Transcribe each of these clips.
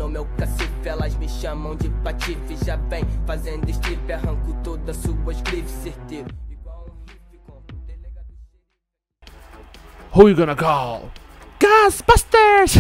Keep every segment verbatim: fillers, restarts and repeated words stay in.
no meu cacife, elas me chamam de patife. Já vem fazendo strip, arranco todas suas grifes, certeiro. Who you gonna call? Ghostbusters!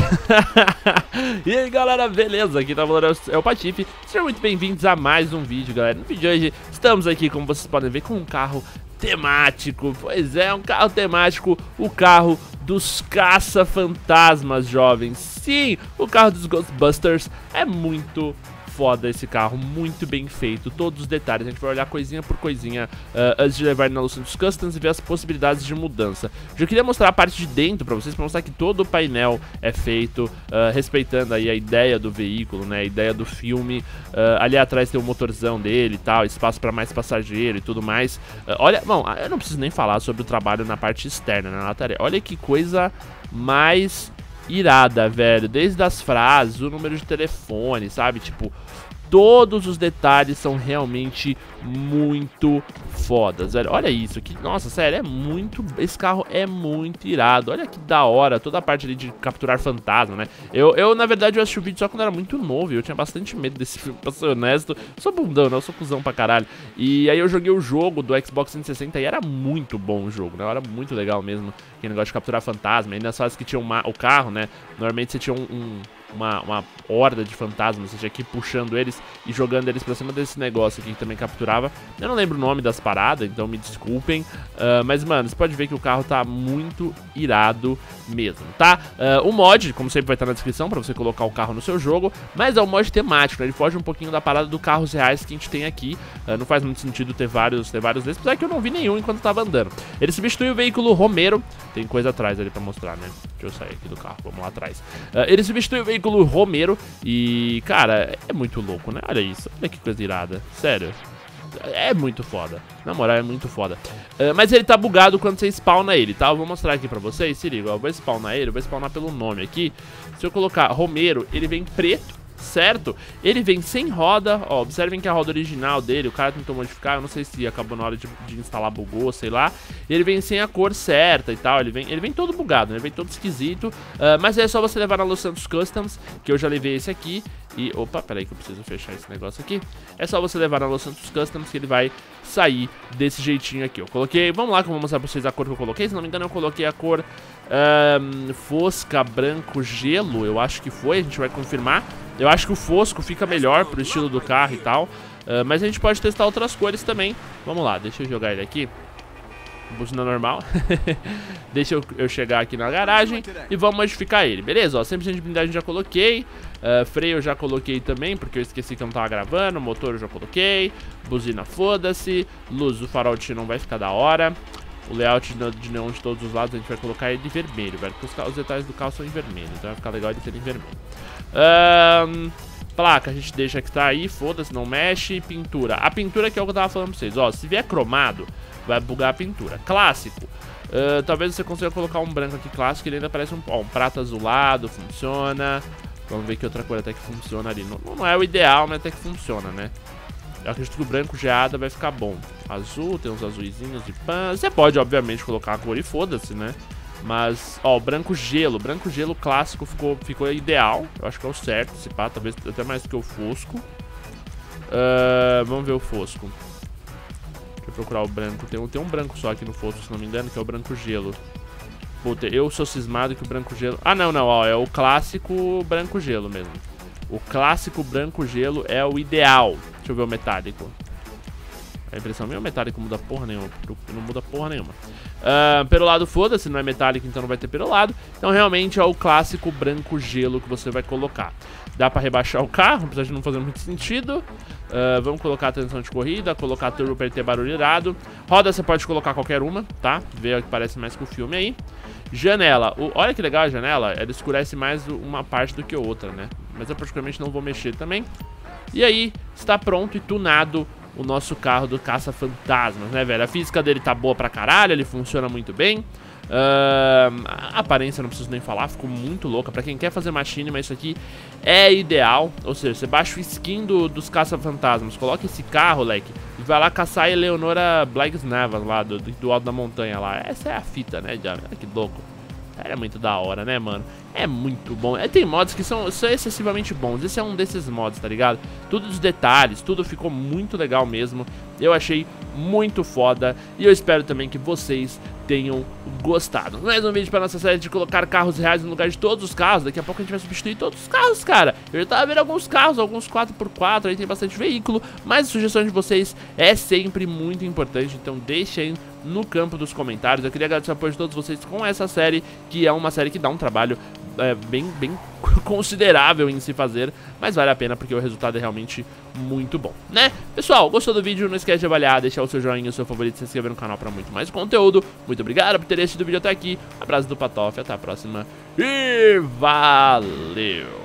E aí galera, beleza? Aqui tá falando é o Patife. Sejam muito bem-vindos a mais um vídeo, galera. No vídeo de hoje estamos aqui, como vocês podem ver, com um carro temático. Pois é, um carro temático, o carro dos caça-fantasmas, jovens. Sim, o carro dos Ghostbusters. É muito foda esse carro, muito bem feito, todos os detalhes. A gente vai olhar coisinha por coisinha uh, antes de levar ele na Los Santos Customs e ver as possibilidades de mudança. Eu queria mostrar a parte de dentro pra vocês, pra mostrar que todo o painel é feito uh, respeitando aí a ideia do veículo, né, a ideia do filme. Uh, ali atrás tem o motorzão dele e tal, espaço pra mais passageiro e tudo mais. Uh, olha, bom, eu não preciso nem falar sobre o trabalho na parte externa, na lataria. Olha que coisa mais irada, velho. Desde as frases, o número de telefone, sabe? Tipo, todos os detalhes são realmente muito fodas, velho. Olha isso aqui, nossa, sério, é muito... Esse carro é muito irado. Olha que da hora, toda a parte ali de capturar fantasma, né? Eu, eu na verdade, eu assisti o vídeo só quando era muito novo e eu tinha bastante medo desse filme, pra ser honesto. Sou bundão, né? Eu sou cuzão pra caralho. E aí eu joguei o jogo do Xbox trezentos e sessenta e era muito bom o jogo, né? Era muito legal mesmo, quem negócio de capturar fantasma. Ainda nas fases que tinha uma, o carro, né? Normalmente você tinha um... um Uma, uma horda de fantasmas, você tinha que ir puxando eles e jogando eles pra cima desse negócio aqui que também capturava. Eu não lembro o nome das paradas, então me desculpem. Uh, mas, mano, você pode ver que o carro tá muito irado mesmo, tá? Uh, o mod, como sempre, vai estar na descrição pra você colocar o carro no seu jogo. Mas é um mod temático, né? Ele foge um pouquinho da parada do carros reais que a gente tem aqui. Uh, não faz muito sentido ter vários, ter vários desses, apesar que eu não vi nenhum enquanto tava andando. Ele substitui o veículo Romero. Tem coisa atrás ali pra mostrar, né? Deixa eu sair aqui do carro, vamos lá atrás. Uh, ele substitui o veículo Romero e, cara, é muito louco, né? Olha isso, olha que coisa irada, sério. É muito foda, na moral é muito foda. uh, Mas ele tá bugado quando você spawna ele, tá? Eu vou mostrar aqui pra vocês, se liga, ó, eu vou spawnar ele, eu vou spawnar pelo nome aqui. Se eu colocar Romero, ele vem preto, certo? Ele vem sem roda, ó, observem que a roda original dele, o cara tentou modificar, eu não sei se acabou na hora de, de instalar, bugou, sei lá. Ele vem sem a cor certa e tal, ele vem, ele vem todo bugado, né? Ele vem todo esquisito, uh, mas é só você levar na Los Santos Customs, que eu já levei esse aqui. E, opa, peraí que eu preciso fechar esse negócio aqui. É só você levar na Los Santos Customs que ele vai sair desse jeitinho aqui. Eu coloquei, vamos lá que eu vou mostrar pra vocês a cor que eu coloquei. Se não me engano eu coloquei a cor um, fosca, branco, gelo, eu acho que foi, a gente vai confirmar. Eu acho que o fosco fica melhor pro estilo do carro e tal, uh, mas a gente pode testar outras cores também. Vamos lá, deixa eu jogar ele aqui. Buzina normal. Deixa eu, eu chegar aqui na garagem e vamos modificar ele, beleza? Ó, cem por cento de blindagem já coloquei. uh, Freio eu já coloquei também, porque eu esqueci que eu não tava gravando. Motor eu já coloquei. Buzina, foda-se. Luz do farol de não vai ficar da hora. O layout de neon de todos os lados a gente vai colocar ele em vermelho, velho, porque os, os detalhes do carro são em vermelho, então vai ficar legal ele ser em vermelho. um, Placa a gente deixa que tá aí, foda-se, não mexe. Pintura, a pintura que é o que eu tava falando pra vocês, ó, se vier cromado vai bugar a pintura. Clássico, uh, talvez você consiga colocar um branco aqui clássico, ele ainda parece um, ó, um prata azulado, funciona. Vamos ver que outra cor até que funciona ali. Não, não é o ideal, mas até que funciona, né? Eu acredito que o branco geada vai ficar bom. Azul, tem uns azuizinhos de pan. Você pode, obviamente, colocar a cor e foda-se, né? Mas, ó, branco gelo. Branco gelo clássico ficou, ficou ideal. Eu acho que é o certo, se pá, talvez até mais do que o fosco. uh, Vamos ver o fosco. Deixa eu procurar o branco. Tem, tem um branco só aqui no fosco, se não me engano, que é o branco gelo. Puta, eu sou cismado que o branco gelo... Ah, não, não, ó, é o clássico branco gelo mesmo. O clássico branco gelo é o ideal. Deixa eu ver o metálico. A impressão minha, o metálico muda porra nenhuma. Não muda porra nenhuma. Uh, perolado, foda-se, não é metálico, então não vai ter perolado. Então realmente é o clássico branco gelo que você vai colocar. Dá pra rebaixar o carro, apesar de não fazer muito sentido. uh, Vamos colocar a tensão de corrida, colocar turbo pra ele ter barulho irado. Roda você pode colocar qualquer uma, tá? Vê o que parece mais com o filme aí. Janela, o, olha que legal a janela. Ela escurece mais uma parte do que outra, né? Mas eu praticamente não vou mexer também. E aí, está pronto e tunado o nosso carro do caça-fantasmas, né, velho? A física dele tá boa pra caralho, ele funciona muito bem. Uh, a aparência não preciso nem falar, ficou muito louca. Pra quem quer fazer machinima, isso aqui é ideal. Ou seja, você baixa o skin do, dos caça-fantasmas, coloca esse carro, leque, e vai lá caçar a Eleonora Blacksnava lá do, do alto da montanha lá. Essa é a fita, né, já? Que louco. É muito da hora, né, mano? É muito bom. É, tem mods que são, são excessivamente bons. Esse é um desses mods, tá ligado? Tudo os detalhes, tudo ficou muito legal mesmo. Eu achei muito foda. E eu espero também que vocês tenham gostado. Mais um vídeo pra nossa série de colocar carros reais no lugar de todos os carros. Daqui a pouco a gente vai substituir todos os carros, cara. Eu já tava vendo alguns carros, alguns quatro por quatro. Aí tem bastante veículo. Mas a sugestão de vocês é sempre muito importante. Então deixem no campo dos comentários. Eu queria agradecer o apoio de todos vocês com essa série, que é uma série que dá um trabalho é, bem, bem considerável em se fazer, mas vale a pena porque o resultado é realmente muito bom, né? Pessoal, gostou do vídeo? Não esquece de avaliar, deixar o seu joinha, o seu favorito, se inscrever no canal para muito mais conteúdo. Muito obrigado por ter assistido o vídeo até aqui. Um abraço do Patof, até a próxima e valeu!